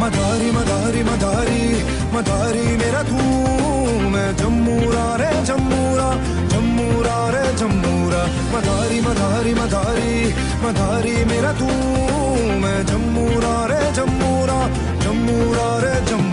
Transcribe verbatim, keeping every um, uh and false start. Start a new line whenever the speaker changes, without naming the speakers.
मदारी मदारी मदारी मदारी मेरा तू, मैं जम्मूरा रे जम्मूरा जम्मूरा रे जम्मूरा। मदारी मदारी मदारी मदारी मेरा तू, मैं जम्मूरा रे जम्मूरा जम्मूरा रे जम्मूरा।